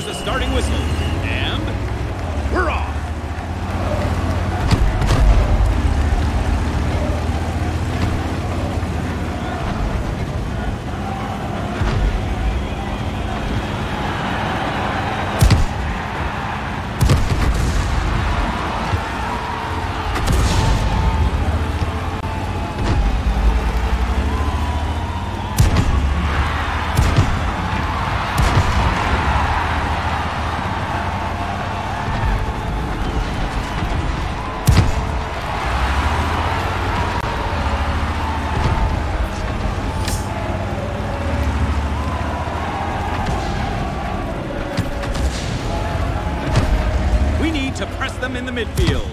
There's the starting whistle, and we're off. To press them in the midfield.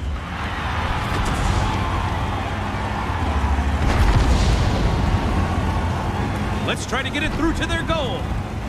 Let's try to get it through to their goal.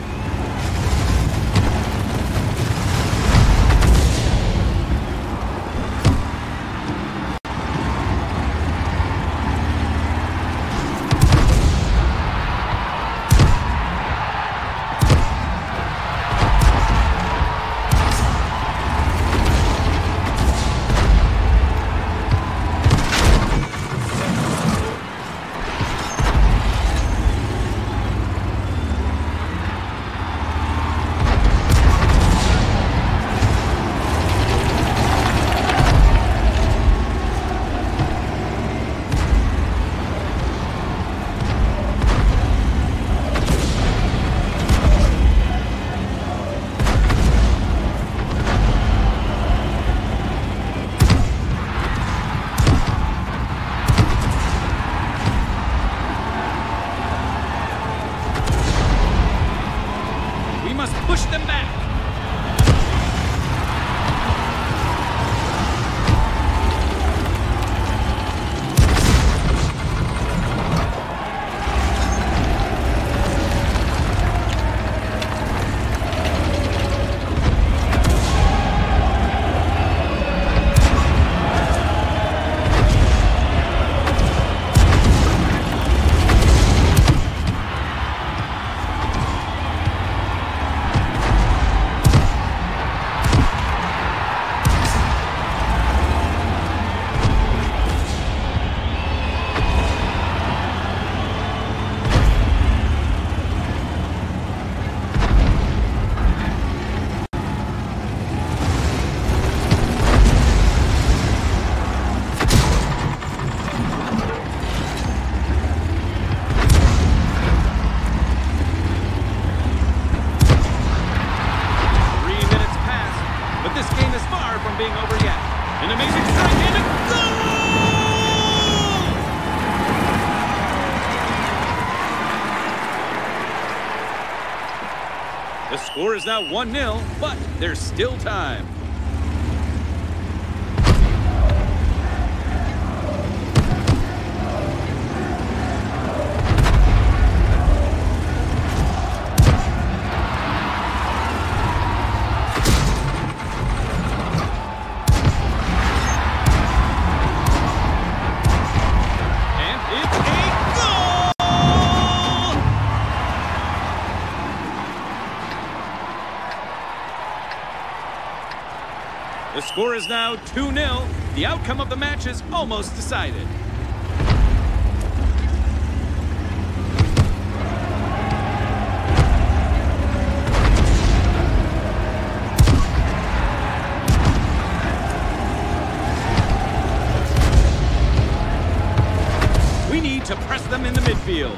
Push them back. Being over yet. An amazing strike and a goal! The score is now 1-0, but there's still time. The score is now 2-0. The outcome of the match is almost decided. We need to press them in the midfield.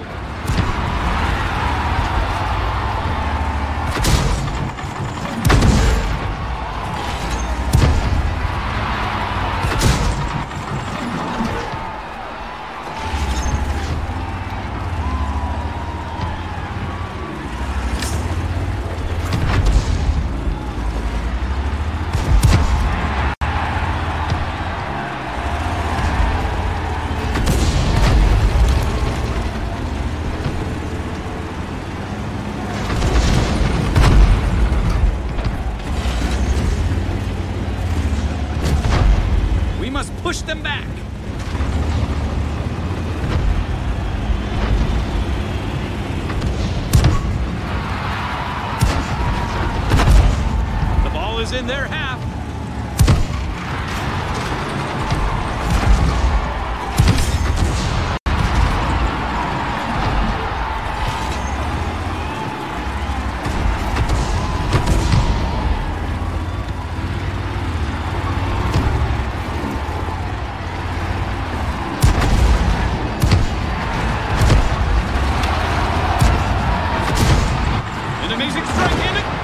in their half. An amazing strike in it.